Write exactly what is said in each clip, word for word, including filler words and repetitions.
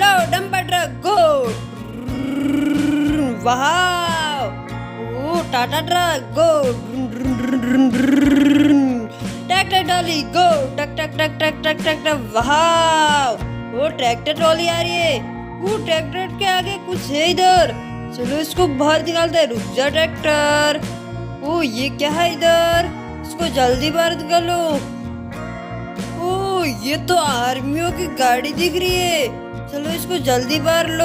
चलो dumper truck go. वाह, ओ Tata truck go. Tractor trolley go. टक टक टक टक टक टक टक। वाह, वो ट्रैक्टर ट्रॉली आ रही है। वो ट्रैक्टर के आगे कुछ है इधर। चलो इसको बाहर निकालते हैं। रुक जा ट्रैक्टर। ओ ये क्या है इधर, इसको जल्दी बाहर निकालो। ओ ये तो आर्मियों की गाड़ी दिख रही है। चलो इसको जल्दी बाहर लो।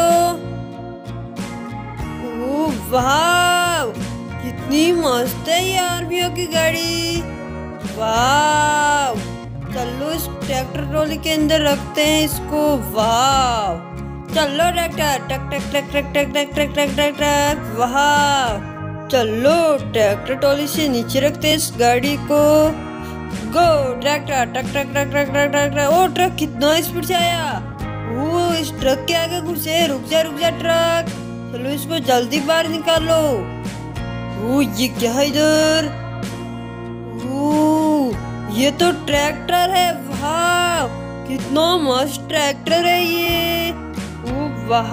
ओ वाह, कितनी मस्त है ये आर्मियों की गाड़ी। वाह, चलो इस ट्रैक्टर ट्रॉली के अंदर रखते हैं इसको। वाह, चलो ट्रैक्टर टक टक टक टक टक टक टक टक टक टक। वाह, चलो ट्रैक्टर ट्रॉली से नीचे रखते हैं इस गाड़ी को। गो ट्रैक्टर टक टक टक टक टक टक टक। ओ ट्रक कितना स्पीड से आया। ओ इस ट्रक के आगे कुछ है। रुक जा रुक जा ट्रक। चलो इसको जल्दी बाहर निकालो। ओ ये क्या है इधर। ओ ये तो ट्रैक्टर है। वाह, कितना मस्त ट्रैक्टर है ये। ओ वाह,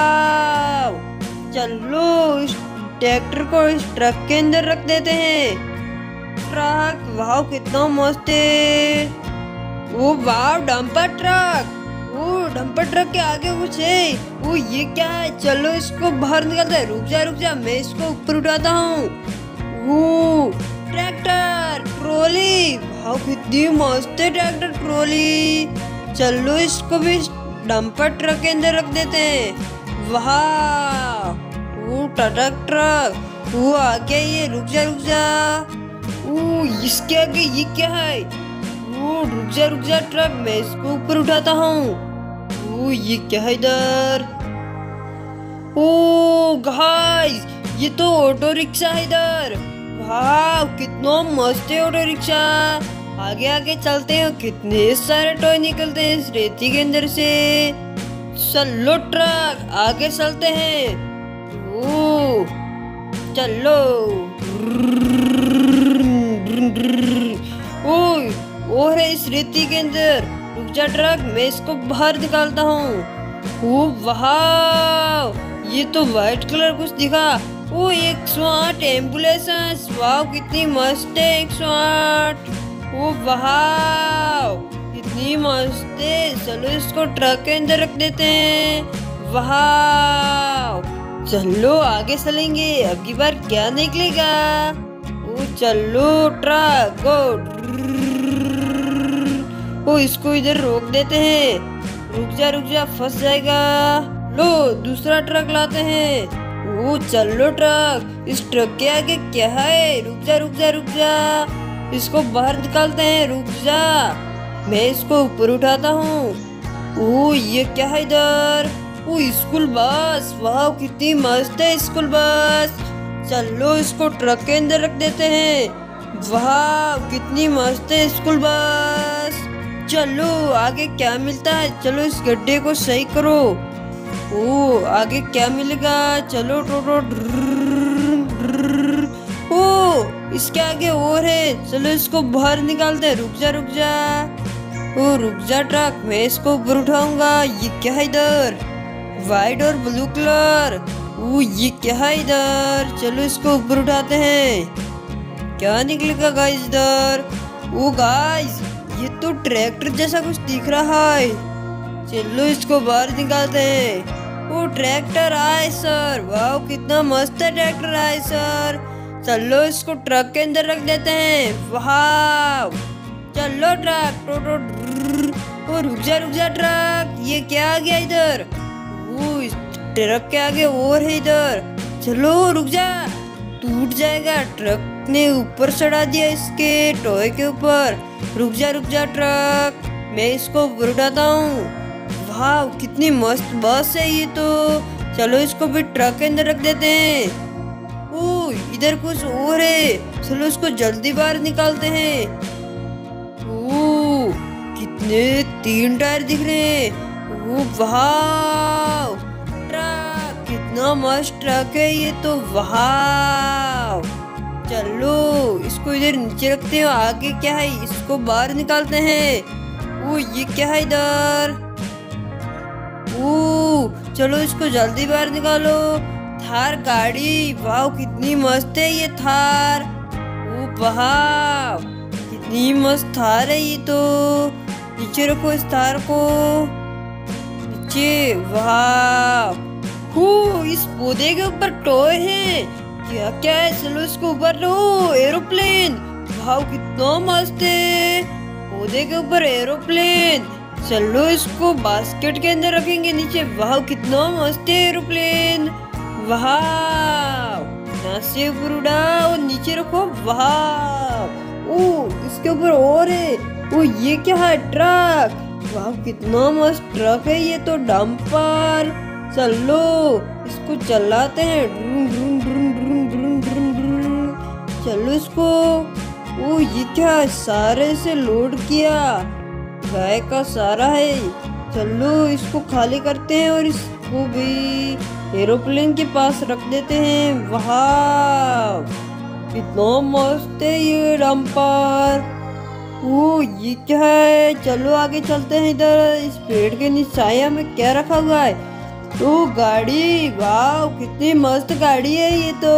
चलो इस ट्रैक्टर को इस ट्रक के अंदर रख देते हैं। ट्रक, वाह कितना मस्त है। ओ वाह, डंपर ट्रक। ओ डंपर ट्रक के आगे कुछ है। ओ ये क्या है। चलो इसको बाहर निकालते हैं। रुक जा रुक जा, मैं इसको ऊपर उठाता हूँ। ओ ट्रैक्टर ट्रॉली, वाह कितनी मस्त है ट्रैक्टर ट्रॉली। चलो इसको भी डंपर ट्रक के अंदर रख देते हैं। वाह, ओ टाटा ट्रक। वो आ गया ये। रुक जा रुक जा। ओ इसके आगे ये क्या है। ओ रुक जा रुक जा ट्रक, मैं इसको ऊपर उठाता हूँ। ओ ये क्या है इधर। ओ गाइस, ये तो ऑटो रिक्शा है इधर। वाह, कितना मस्त है ऑटो रिक्शा। आगे आगे चलते हैं। कितने सारे टॉय निकलते हैं इस रेती के अंदर से। चलो ट्रक आगे चलते हैं। ओ चलो। ओए और है इस रेती के अंदर। रुक जा ट्रक, मैं इसको बाहर निकालता हूँ। ओ वाह, ये तो व्हाइट कलर कुछ दिखा। ओ एक सौ आठ एम्बुलेंस। वाह कितनी मस्त है एक सौ आठ। ओ वाह, कितनी मस्त है। चलो इसको ट्रक के अंदर रख देते हैं। वाह, चलो आगे चलेंगे। अब की बार क्या निकलेगा। ओ चलो ट्रक गो। ओ इसको इधर रोक देते हैं। रुक जा रुक जा, फंस जाएगा। लो दूसरा ट्रक लाते हैं। ओ चलो ट्रक, इस ट्रक के आगे क्या है। रुक जा रुक जा रुक जा, इसको बाहर निकालते हैं। रुक जा, मैं इसको ऊपर उठाता हूँ। ओ ये क्या है इधर। ओ स्कूल बस। वाह कितनी मस्त है स्कूल बस। चलो इसको ट्रक के अंदर रख देते हैं। वाह कितनी मस्त है स्कूल बस। चलो आगे क्या मिलता है। चलो इस गड्ढे को सही करो। ओ आगे क्या मिलेगा। चलो टोटो। ओ इसके आगे और है। चलो इसको बाहर निकालते हैं। रुक जा रुक जा। ओ रुक जा ट्रक, मैं इसको ऊपर उठाऊंगा। ये क्या है इधर। व्हाइट और ब्लू कलर। ओ ये क्या है इधर। चलो इसको ऊपर उठाते हैं। क्या निकलेगा गाइस इधर। ओ गाइस, ये तो ट्रैक्टर जैसा कुछ दिख रहा है। चलो इसको बाहर निकालते हैं। ओ ट्रैक्टर आए सर। वाह कितना मस्त है ट्रैक्टर आए सर। चलो इसको ट्रक के अंदर रख देते हैं। वाह चलो ट्रक टोटो। ओ रुक जा रुक जा ट्रक, ये क्या आ गया इधर। ओ इस ट्रक के आगे और है इधर। चलो रुक जा, टूट जाएगा। ट्रक ने ऊपर चढ़ा दिया इसके टॉय के ऊपर। रुक जा रुक जा ट्रक, मैं इसको ऊपर उठाता हूँ। वाह कितनी मस्त बस है ये तो। चलो इसको भी ट्रक के अंदर रख देते हैं। ओ इधर कुछ और है। चलो इसको जल्दी बाहर निकालते हैं। ओ कितने तीन टायर दिख रहे हैं। ओ वाह ट्रक, कितना मस्त ट्रक है ये तो। वाह चलो इसको इधर नीचे रखते हैं। आगे क्या है, इसको बाहर निकालते हैं। ओ ये क्या है इधर। ओ चलो इसको जल्दी बाहर निकालो। थार गाड़ी, वाह कितनी मस्त है ये थार। ओ वाह कितनी मस्त थार है ये तो। नीचे रखो इस थार को, नीचे। वाह हो, इस पौधे के ऊपर टॉय है। क्या क्या है, चलो इसको ऊपर लो। एरोप्लेन, वाह कितना मस्त है। पौधे के ऊपर एरोप्लेन। चलो इसको बास्केट के अंदर रखेंगे नीचे। वाह कितना मस्त है एरोप्लेन। वाह यहाँ से ऊपर उड़ाओ, नीचे रखो। वाह ओ इसके ऊपर और है। ओ ये क्या है, ट्रक। वाह कितना मस्त ट्रक है ये तो, डंपर। चलो इसको चलाते हैं। ड्रून ड्रून ड्रून ड्रून ड्रून ड्रून ड्रून। चलो इसको। ओ ये क्या है, सारे से लोड किया, गाय का सारा है। चलो इसको खाली करते हैं और इसको भी एरोप्लेन के पास रख देते हैं। वाह कितना मस्त है ये डंपर। ओ ये क्या है, चलो आगे चलते हैं। इधर इस पेड़ के नीचे छाया में क्या रखा हुआ है, तो गाड़ी। वाह कितनी मस्त गाड़ी है ये तो।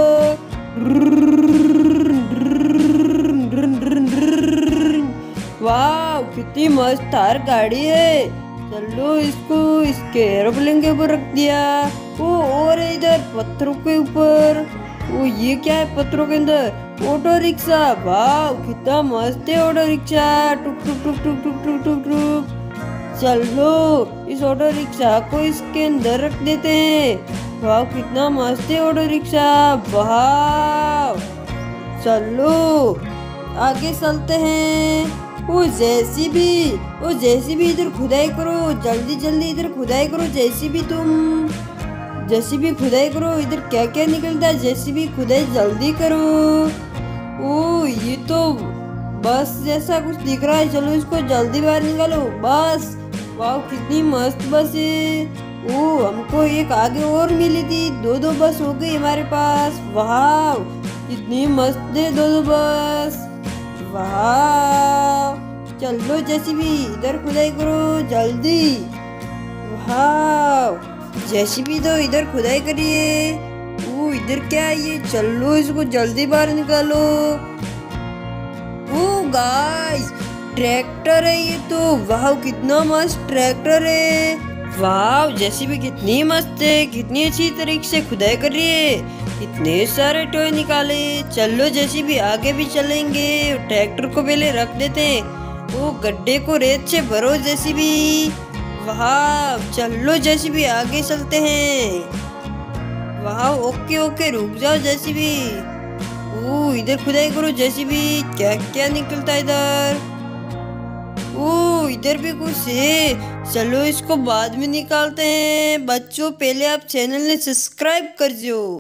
वाह कितनी मस्त थार गाड़ी है। चलो इसको इसके एरोप्लेन के ऊपर रख दिया। वो और इधर पत्थरों के ऊपर। वो ये क्या है, पत्थरों के अंदर ऑटो रिक्शा। वाह कितना मस्त है ऑटो रिक्शा। टुक टुक टुक टुक टुक टुक टुक टुक। चलो इस ऑटो रिक्शा को इसके अंदर रख देते हैं। वाह कितना मस्त है ऑटो रिक्शा। वाह चलो आगे चलते हैं। ओ जेसीबी, ओ जेसीबी इधर खुदाई करो, जल्दी जल्दी इधर खुदाई करो जेसीबी। तुम जेसीबी खुदाई करो। इधर क्या क्या निकलता है, जेसीबी खुदाई जल्दी करो। ओ ये तो बस जैसा कुछ दिख रहा है, चलो इसको जल्दी बाहर निकालो। बस, वाह कितनी मस्त बस है। ओ हमको एक आगे और मिली थी, दो दो बस हो गई हमारे पास। वाह कितनी मस्त है दो दो बस। वाह चलो जेसीबी इधर खुदाई करो जल्दी। वाह जेसीबी तो इधर खुदाई करिए। ओ इधर क्या है ये, चलो इसको जल्दी बाहर निकालो। ओ गाइस ट्रैक्टर है ये तो। वाह कितना मस्त ट्रैक्टर है। वाह जेसीबी कितनी मस्त है, कितनी अच्छी तरीके से खुदाई कर रही है। इतने सारे टॉय निकाले। चलो जेसीबी आगे भी चलेंगे। ट्रैक्टर को पहले रख देते हैं। वो गड्ढे को रेत से भरो जेसीबी। वाह चलो जेसीबी आगे चलते हैं। वाह ओके ओके रुक जाओ जेसीबी। ओ इधर खुदाई करो जेसीबी। क्या क्या निकलता है इधर। ओ इधर भी कुछ है, चलो इसको बाद में निकालते हैं। बच्चों पहले आप चैनल ने सब्सक्राइब कर दो।